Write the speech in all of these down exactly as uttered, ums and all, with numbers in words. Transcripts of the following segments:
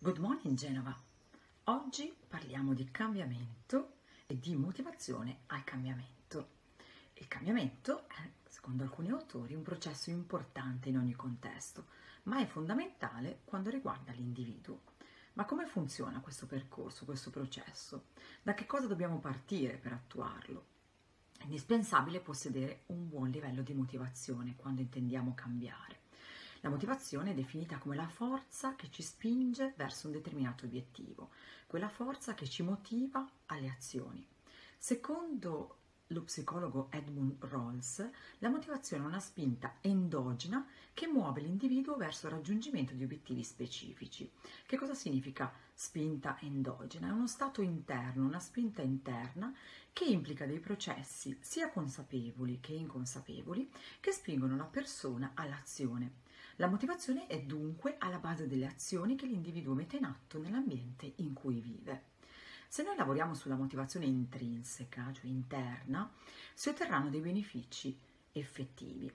Good morning Genova! Oggi parliamo di cambiamento e di motivazione al cambiamento. Il cambiamento è, secondo alcuni autori, un processo importante in ogni contesto, ma è fondamentale quando riguarda l'individuo. Ma come funziona questo percorso, questo processo? Da che cosa dobbiamo partire per attuarlo? È indispensabile possedere un buon livello di motivazione quando intendiamo cambiare. La motivazione è definita come la forza che ci spinge verso un determinato obiettivo, quella forza che ci motiva alle azioni. Secondo lo psicologo Edmund Rolls, la motivazione è una spinta endogena che muove l'individuo verso il raggiungimento di obiettivi specifici. Che cosa significa spinta endogena? È uno stato interno, una spinta interna che implica dei processi sia consapevoli che inconsapevoli che spingono la persona all'azione. La motivazione è dunque alla base delle azioni che l'individuo mette in atto nell'ambiente in cui vive. Se noi lavoriamo sulla motivazione intrinseca, cioè interna, si otterranno dei benefici effettivi.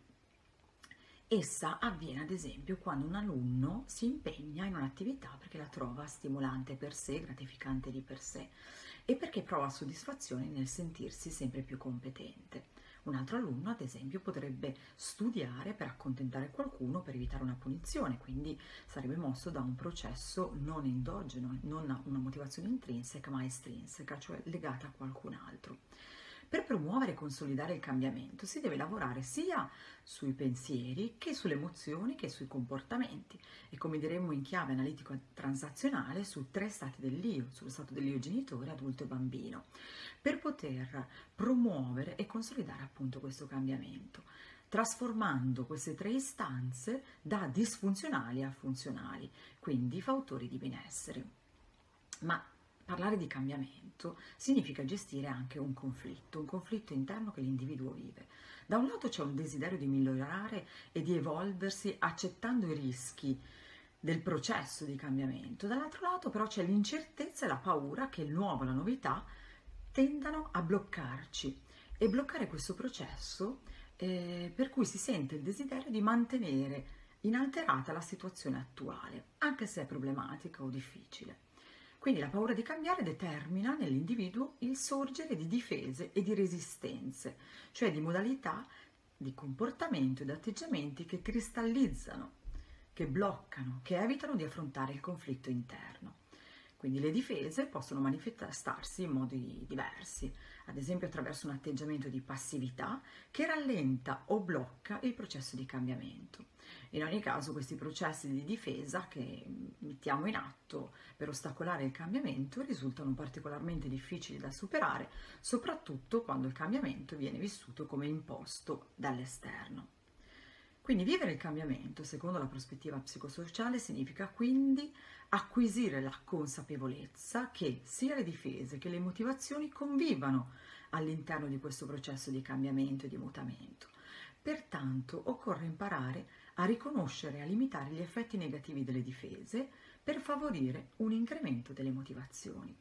Essa avviene ad esempio quando un alunno si impegna in un'attività perché la trova stimolante per sé, gratificante di per sé e perché prova soddisfazione nel sentirsi sempre più competente. Un altro alunno, ad esempio, potrebbe studiare per accontentare qualcuno, per evitare una punizione, quindi sarebbe mosso da un processo non endogeno, non una motivazione intrinseca ma estrinseca, cioè legata a qualcun altro. Per promuovere e consolidare il cambiamento si deve lavorare sia sui pensieri che sulle emozioni che sui comportamenti e, come diremmo in chiave analitico-transazionale, su tre stati dell'io, sullo stato dell'io genitore, adulto e bambino, per poter promuovere e consolidare appunto questo cambiamento, trasformando queste tre istanze da disfunzionali a funzionali, quindi fautori di benessere. Ma parlare di cambiamento significa gestire anche un conflitto, un conflitto interno che l'individuo vive. Da un lato c'è un desiderio di migliorare e di evolversi accettando i rischi del processo di cambiamento, dall'altro lato però c'è l'incertezza e la paura che il nuovo, la novità, tendano a bloccarci e bloccare questo processo eh, per cui si sente il desiderio di mantenere inalterata la situazione attuale, anche se è problematica o difficile. Quindi la paura di cambiare determina nell'individuo il sorgere di difese e di resistenze, cioè di modalità di comportamento ed atteggiamenti che cristallizzano, che bloccano, che evitano di affrontare il conflitto interno. Quindi le difese possono manifestarsi in modi diversi, ad esempio attraverso un atteggiamento di passività che rallenta o blocca il processo di cambiamento. In ogni caso questi processi di difesa che mettiamo in atto per ostacolare il cambiamento risultano particolarmente difficili da superare, soprattutto quando il cambiamento viene vissuto come imposto dall'esterno. Quindi vivere il cambiamento, secondo la prospettiva psicosociale, significa quindi acquisire la consapevolezza che sia le difese che le motivazioni convivano all'interno di questo processo di cambiamento e di mutamento. Pertanto occorre imparare a riconoscere e a limitare gli effetti negativi delle difese per favorire un incremento delle motivazioni.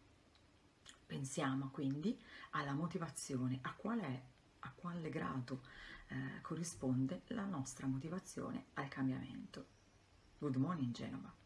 Pensiamo quindi alla motivazione, a qual è, a quale grado eh, corrisponde la nostra motivazione al cambiamento. Good morning Genova!